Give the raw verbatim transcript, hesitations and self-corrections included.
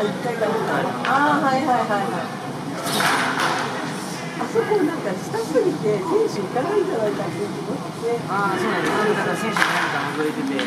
あ、一回か二回。ああ、はいはいはいはい。あそこなんか下すぎて選手行かないんじゃないかっていう気持ちで。 ああ、そうなんです。だから選手が何か覗いてて。